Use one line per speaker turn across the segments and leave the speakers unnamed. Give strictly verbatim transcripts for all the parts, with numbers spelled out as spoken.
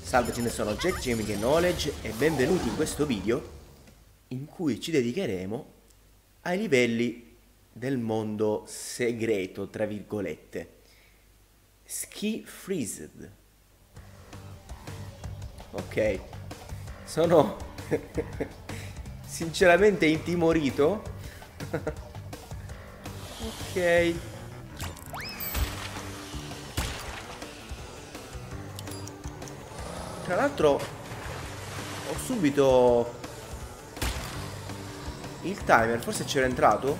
Salve, ce ne sono Jack Gaming e Knowledge e benvenuti in questo video in cui ci dedicheremo ai livelli del mondo segreto, tra virgolette. Ski Freezed. Ok, sono sinceramente intimorito. Ok. Tra l'altro ho subito il timer, forse c'era entrato.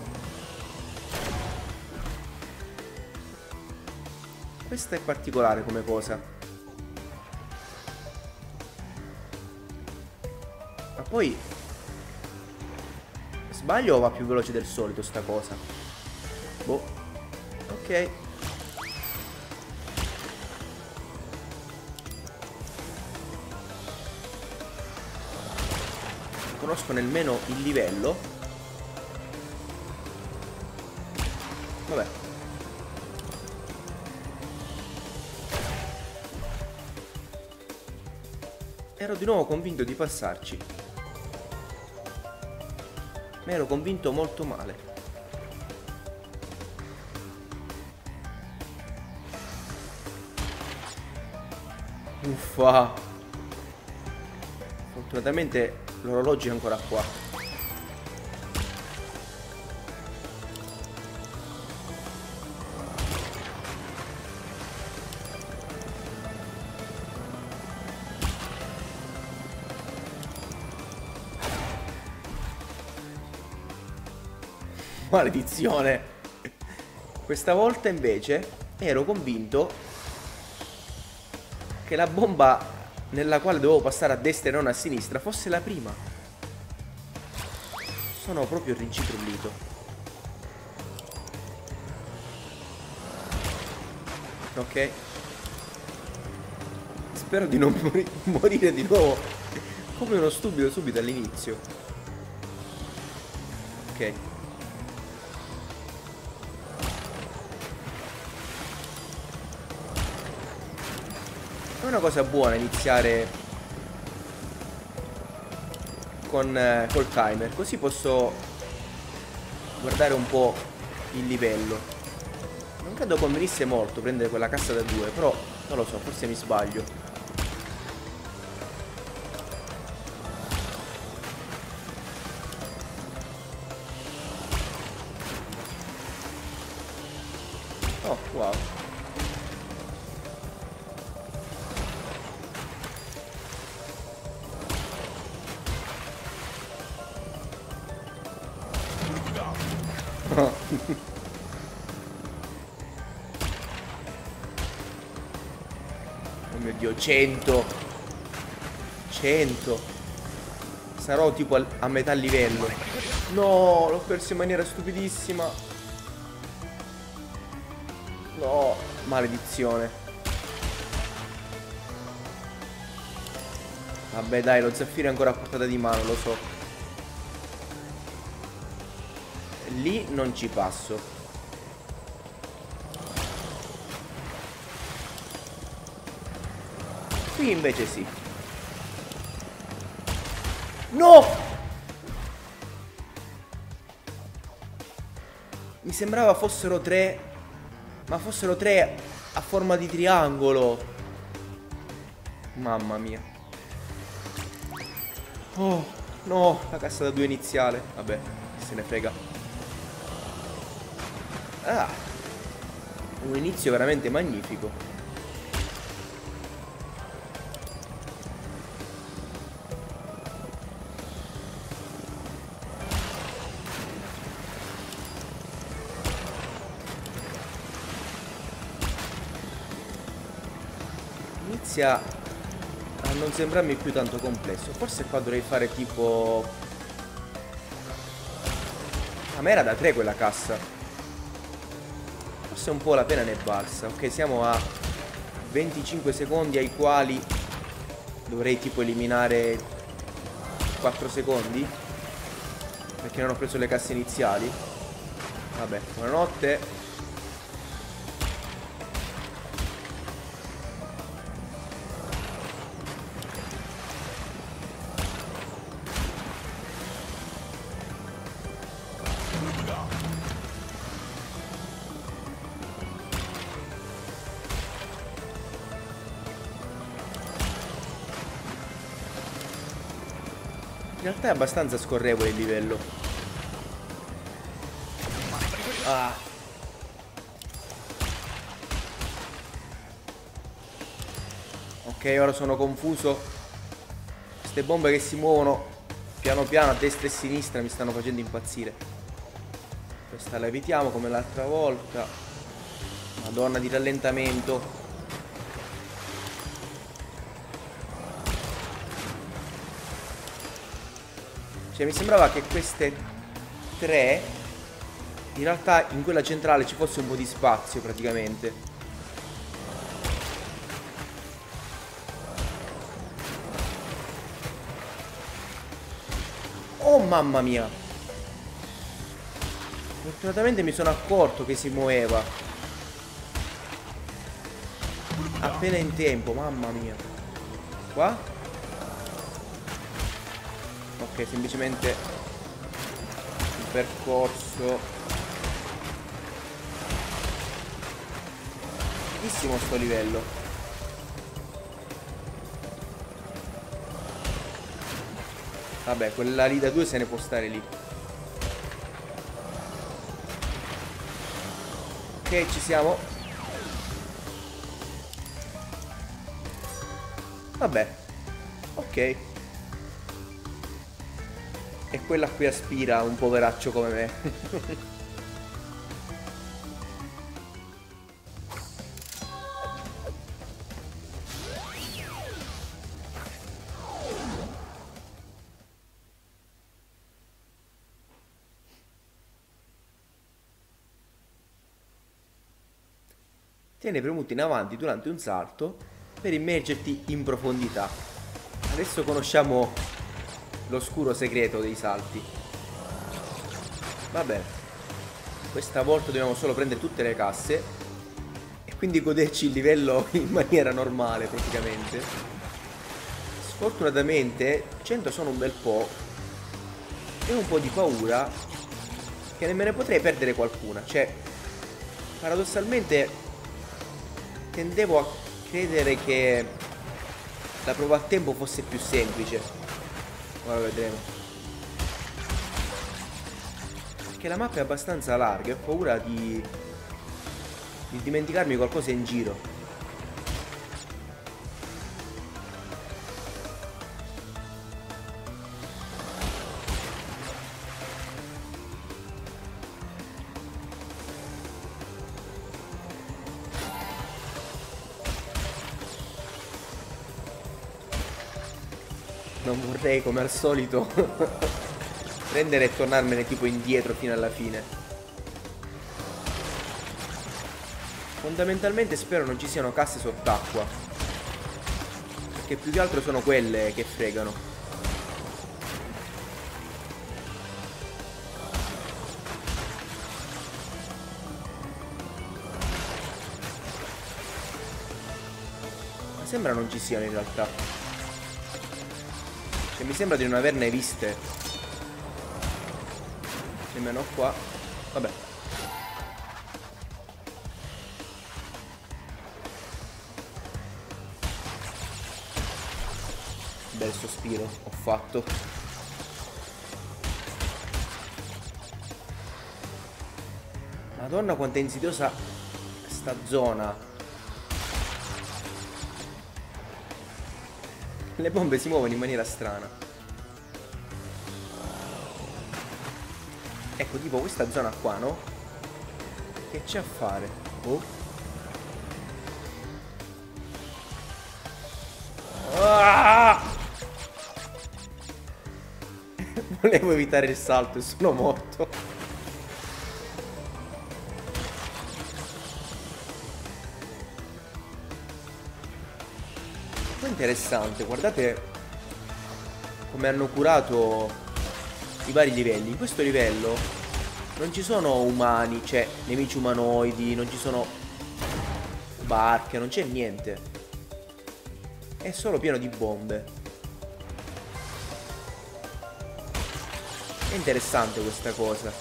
Questa è particolare come cosa. Ma poi sbaglio o va più veloce del solito sta cosa? Boh. Ok. Conosco nemmeno il livello. Vabbè. Ero di nuovo convinto di passarci. Ma ero convinto molto male. Uffa. Fortunatamente l'orologio è ancora qua. Maledizione. Questa volta invece ero convinto che la bomba nella quale dovevo passare a destra e non a sinistra fosse la prima. Sono proprio rincitrullito. Ok. Spero di non mori morire di nuovo come uno stupido subito all'inizio. Ok. È una cosa buona iniziare con eh, col timer, così posso guardare un po' il livello. Non credo convenisse molto prendere quella cassa da due, però non lo so, forse mi sbaglio. Oh, wow. Oh mio Dio, cento. cento. Sarò tipo a, a metà livello. No, l'ho perso in maniera stupidissima. No, maledizione. Vabbè dai, lo zaffiro è ancora a portata di mano, lo so. Lì non ci passo. Qui invece sì. No! Mi sembrava fossero tre. Ma fossero tre a forma di triangolo. Mamma mia. Oh, no, la cassa da due iniziale. Vabbè, chi se ne frega. Ah, un inizio veramente magnifico. Inizia a non sembrarmi più tanto complesso. Forse qua dovrei fare tipo... Ah, ma era da tre quella cassa. Forse un po' la pena ne è valsa. Ok, siamo a venticinque secondi ai quali dovrei tipo eliminare quattro secondi, perché non ho preso le casse iniziali. Vabbè, buonanotte. In realtà è abbastanza scorrevole il livello. Ah. Ok, ora sono confuso. Queste bombe che si muovono piano piano a destra e a sinistra mi stanno facendo impazzire. Questa la evitiamo come l'altra volta. Madonna di rallentamento. Cioè mi sembrava che queste tre, in realtà in quella centrale ci fosse un po' di spazio praticamente. Oh mamma mia! Fortunatamente mi sono accorto che si muoveva appena in tempo, mamma mia. Qua? Ok, semplicemente il percorso. Bellissimo sto livello. Vabbè, quella lì da due se ne può stare lì. Ok, ci siamo. Vabbè. Ok. E quella qui aspira un poveraccio come me. Tieni premuto in avanti durante un salto per immergerti in profondità. Adesso conosciamo l'oscuro segreto dei salti. Va bene. Questa volta dobbiamo solo prendere tutte le casse e quindi goderci il livello in maniera normale praticamente. Sfortunatamente cento sono un bel po' e ho un po' di paura che nemmeno potrei perdere qualcuna. Cioè, paradossalmente tendevo a credere che la prova a tempo fosse più semplice. Ora vedremo. Perché la mappa è abbastanza larga e ho paura di, di dimenticarmi qualcosa in giro. Non vorrei, come al solito, prendere e tornarmene tipo indietro fino alla fine. Fondamentalmente spero non ci siano casse sott'acqua, perché più che altro sono quelle che fregano. Ma sembra non ci siano in realtà. Che mi sembra di non averne viste. Nemmeno qua. Vabbè. Bel sospiro ho fatto. Madonna quanto è insidiosa sta zona. Le bombe si muovono in maniera strana. Ecco, tipo questa zona qua, no? Che c'è a fare? Oh. Ah! Volevo evitare il salto e sono morto. Interessante, guardate come hanno curato i vari livelli. In questo livello non ci sono umani, cioè nemici umanoidi, non ci sono barche, non c'è niente. È solo pieno di bombe. È interessante questa cosa.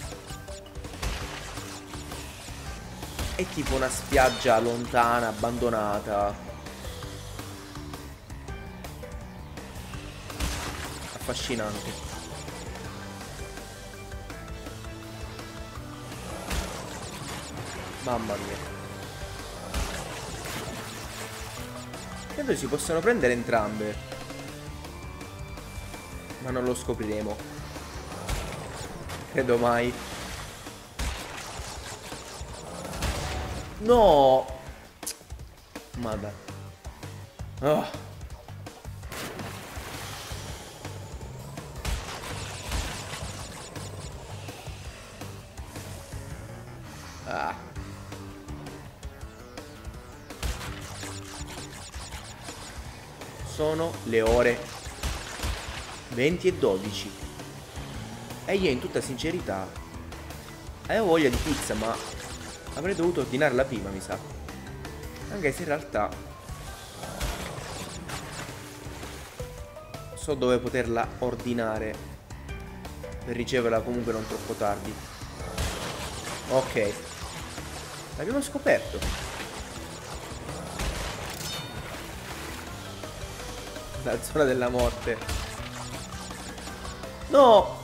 È tipo una spiaggia lontana, abbandonata. affascinante. Mamma mia. Credo si possano prendere entrambe, ma non lo scopriremo. Credo mai. No. Ma dai. Oh. Ah. Sono le ore venti e dodici e io in tutta sincerità avevo voglia di pizza, ma avrei dovuto ordinarla prima, mi sa. Anche se in realtà so dove poterla ordinare per riceverla comunque non troppo tardi. Ok, l'abbiamo scoperto. La zona della morte. No.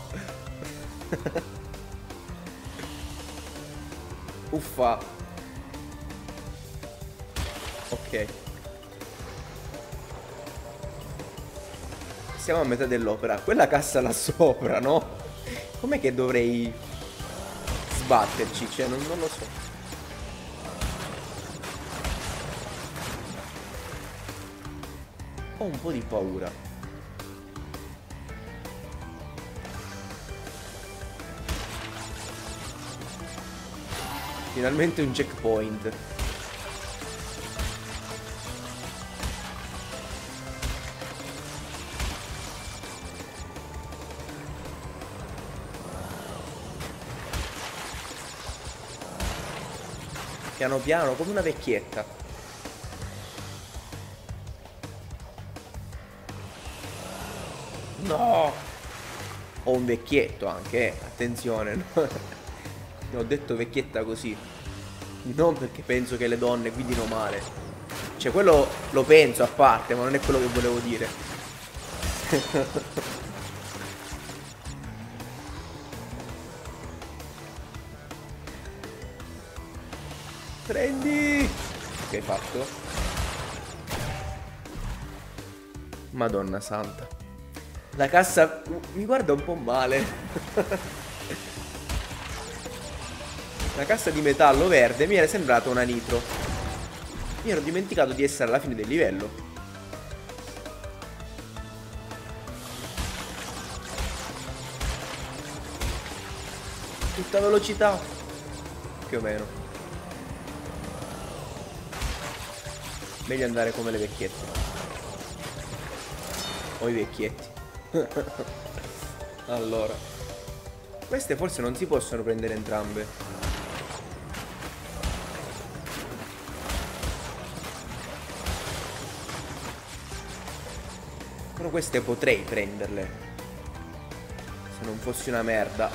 Uffa. Ok. Siamo a metà dell'opera. Quella cassa là sopra, no? Com'è che dovrei sbatterci? Cioè, non, non lo so. Ho un po' di paura. Finalmente un checkpoint. Piano piano, come una vecchietta. No! Ho un vecchietto anche, eh. Attenzione, no? Ho detto vecchietta così, non perché penso che le donne guidino male. Cioè, quello lo penso a parte, ma non è quello che volevo dire. Prendi! Che hai fatto? Madonna santa. La cassa mi guarda un po' male. La cassa di metallo verde mi era sembrata una nitro. Mi ero dimenticato di essere alla fine del livello. Tutta velocità. Più o meno. Meglio andare come le vecchiette. O i vecchietti. Allora, queste forse non si possono prendere entrambe. Però queste potrei prenderle, se non fossi una merda.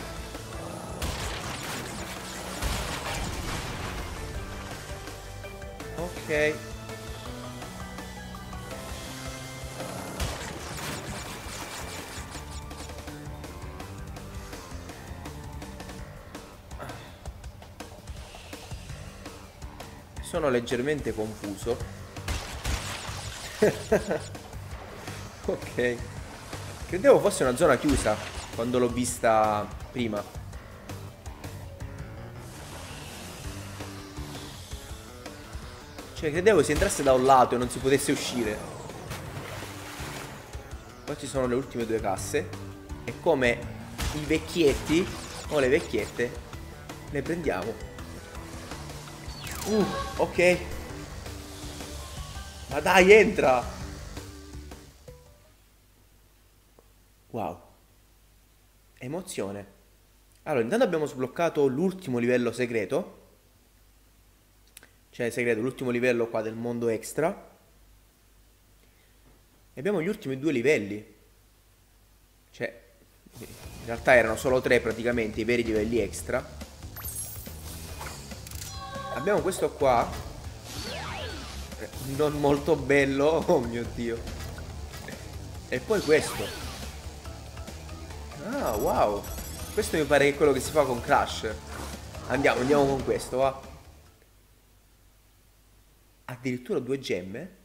Ok. Sono leggermente confuso. Ok. Credevo fosse una zona chiusa quando l'ho vista prima. Cioè, credevo si entrasse da un lato e non si potesse uscire. Qua ci sono le ultime due casse. E come i vecchietti o le vecchiette le prendiamo. Uh, ok. Ma dai, entra. Wow. Emozione. Allora, intanto abbiamo sbloccato l'ultimo livello segreto. Cioè, segreto, l'ultimo livello qua del mondo extra. E abbiamo gli ultimi due livelli. Cioè, in realtà erano solo tre praticamente, i veri livelli extra. Abbiamo questo qua. Non molto bello. Oh mio Dio. E poi questo. Ah, wow. Questo mi pare che è quello che si fa con Crash. Andiamo, andiamo con questo, va. Addirittura due gemme?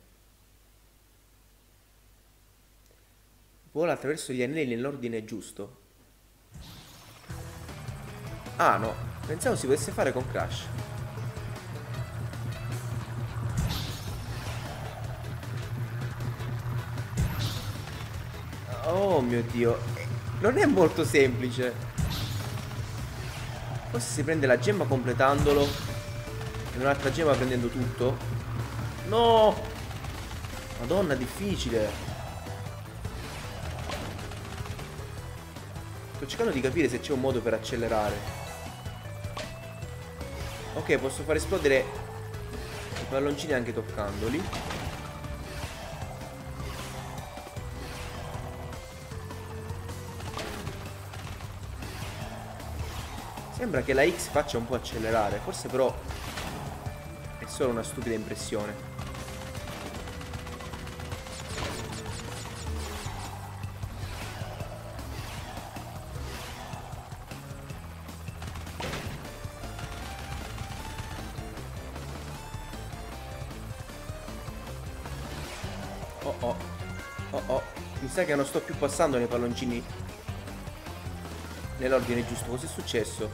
Vola attraverso gli anelli nell'ordine giusto. Ah, no. Pensavo si potesse fare con Crash. Oh mio Dio. Non è molto semplice. Forse si prende la gemma completandolo e un'altra gemma prendendo tutto. No. Madonna, difficile. Sto cercando di capire se c'è un modo per accelerare. Ok, posso far esplodere i palloncini anche toccandoli. Sembra che la X faccia un po' accelerare. Forse però è solo una stupida impressione. Oh oh, oh oh, mi sa che non sto più passando nei palloncini nell'ordine giusto. Cos'è successo?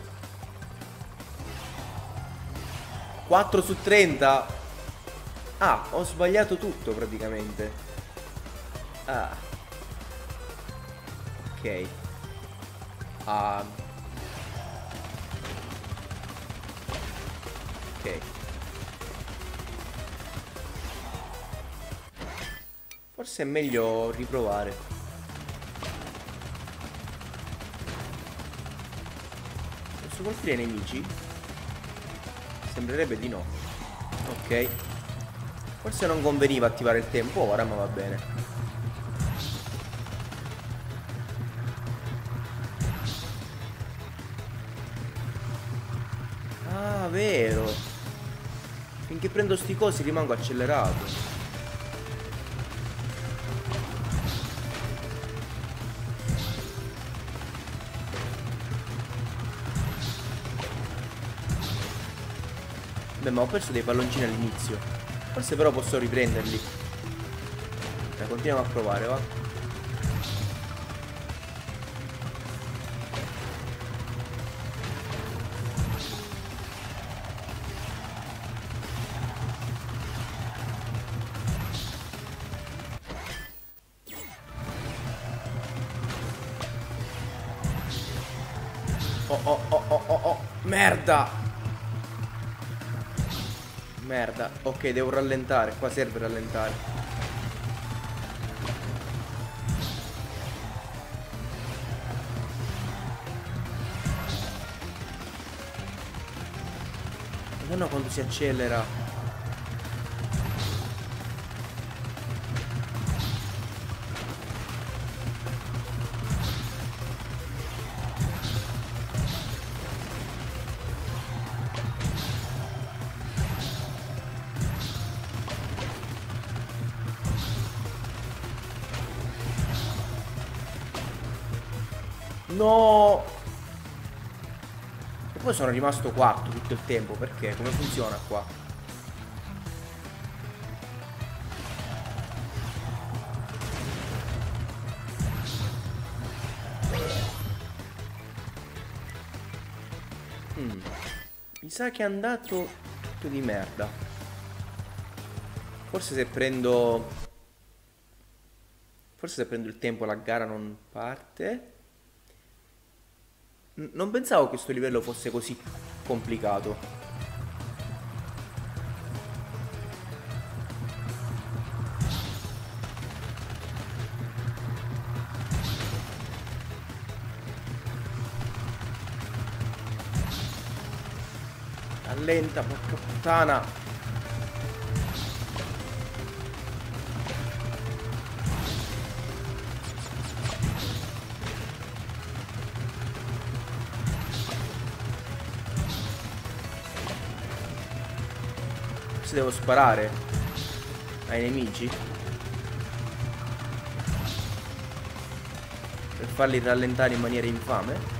quattro su trenta. Ah, ho sbagliato tutto praticamente. Ah. Ok. Ah. Ok. Forse è meglio riprovare. Posso colpire i nemici? Sembrerebbe di no. Ok. Forse non conveniva attivare il tempo ora, ma va bene. Ah, vero. Finché prendo sti cosi rimango accelerato. Beh, ma ho perso dei palloncini all'inizio. Forse però posso riprenderli. Dai, continuiamo a provare, va. Oh oh oh oh oh oh. Merda. Merda. Ok, devo rallentare. Qua serve rallentare. Madonna quando si accelera. No. E poi sono rimasto quarto tutto il tempo. Perché? Come funziona qua? mm. Mi sa che è andato tutto di merda. Forse se prendo Forse se prendo il tempo la gara non parte. Non pensavo che questo livello fosse così complicato. Allenta, porca puttana. Devo sparare ai nemici. per farli rallentare in maniera infame.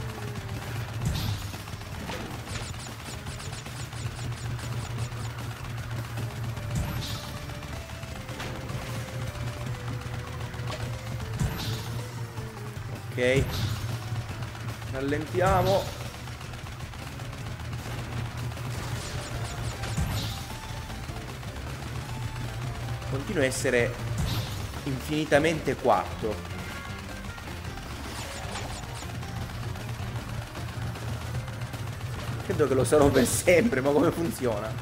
Ok, rallentiamo. Continua a essere infinitamente quarto. Credo che lo sarò per sempre, ma come funziona?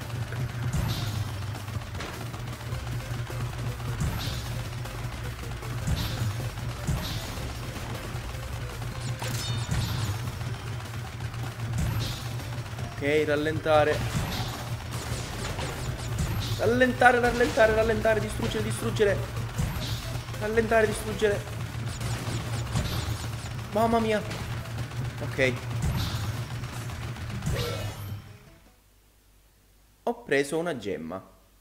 Ok, rallentare. Rallentare, rallentare, rallentare, distruggere, distruggere. Rallentare, distruggere. Mamma mia. Ok. Ho preso una gemma.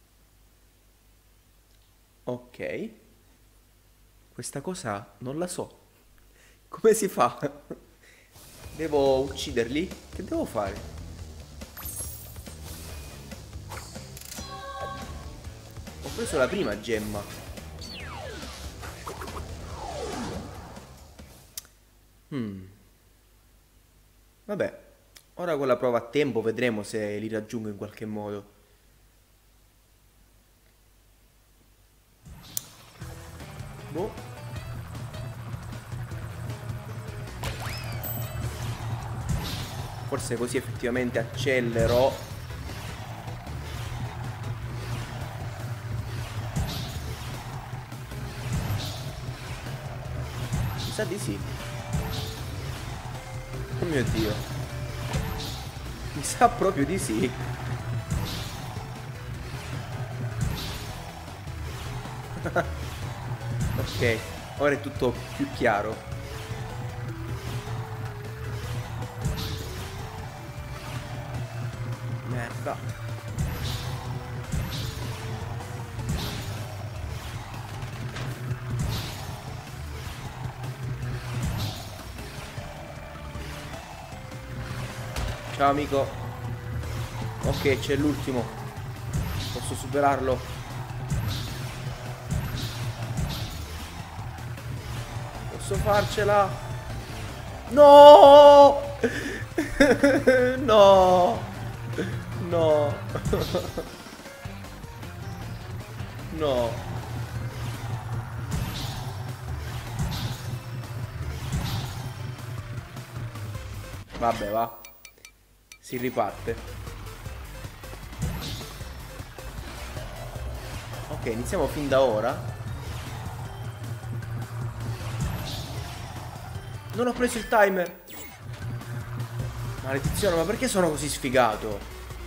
Ok. Questa cosa non la so. Come si fa? Devo ucciderli? Che devo fare? Ho preso la prima gemma. Hmm. Vabbè. Ora con la prova a tempo vedremo se li raggiungo in qualche modo. Boh. Forse così effettivamente accelero. Mi sa di sì. Oh mio Dio. Mi sa proprio di sì. Ok, ora è tutto più chiaro. Merda. Ciao amico. Ok, c'è l'ultimo. Posso superarlo. Posso farcela. No. No. No. No. Vabbè, va. Si riparte. Ok, iniziamo fin da ora. Non ho preso il timer. Maledizione, ma perché sono così sfigato?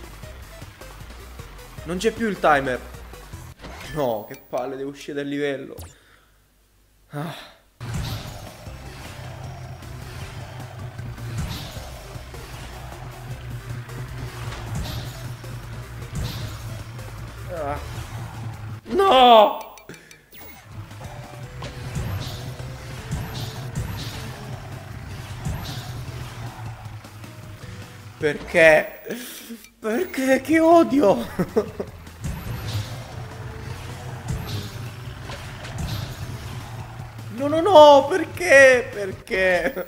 Non c'è più il timer. No, che palle, devo uscire dal livello. Ah. Ah. No! Perché? Perché? Che odio! No, no, no! Perché? Perché?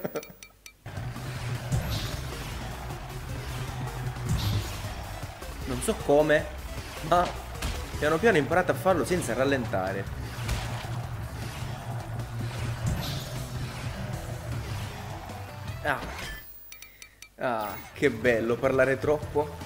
Non so come, ma piano piano ho imparato a farlo senza rallentare. Ah. Ah, che bello parlare troppo.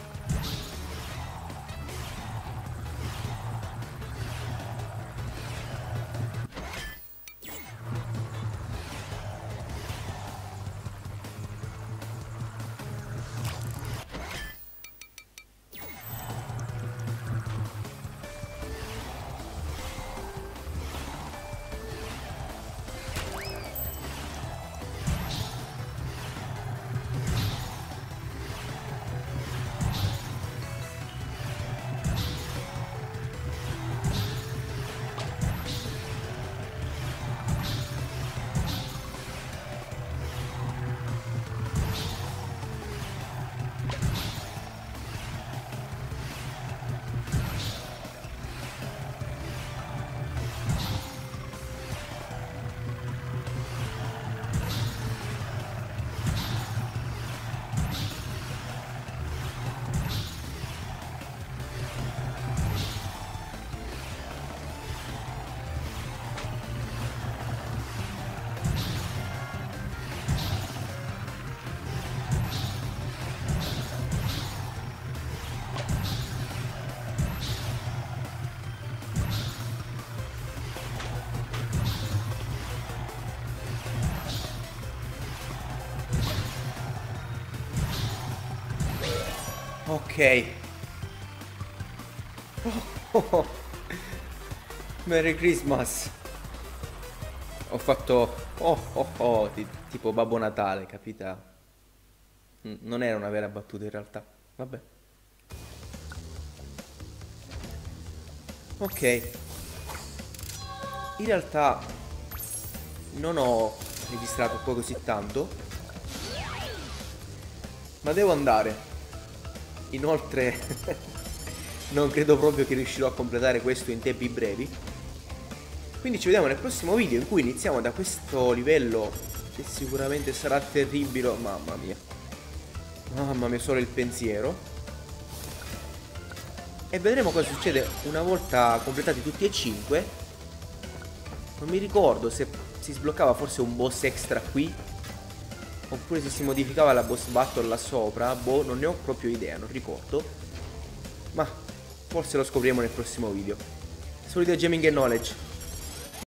Ok. Oh, oh, oh. Merry Christmas. Ho fatto... Oh, oh, oh, ti- tipo Babbo Natale, capita? Mm, Non era una vera battuta in realtà. Vabbè. Ok. In realtà non ho registrato poi così tanto, ma devo andare. Inoltre non credo proprio che riuscirò a completare questo in tempi brevi. Quindi ci vediamo nel prossimo video, in cui iniziamo da questo livello che sicuramente sarà terribile. Mamma mia. Mamma mia, solo il pensiero. E vedremo cosa succede una volta completati tutti e cinque. Non mi ricordo se si sbloccava forse un boss extra qui, oppure se si modificava la boss battle là sopra. Boh, non ne ho proprio idea, non ricordo. Ma forse lo scopriremo nel prossimo video. Solito Gaming and Knowledge.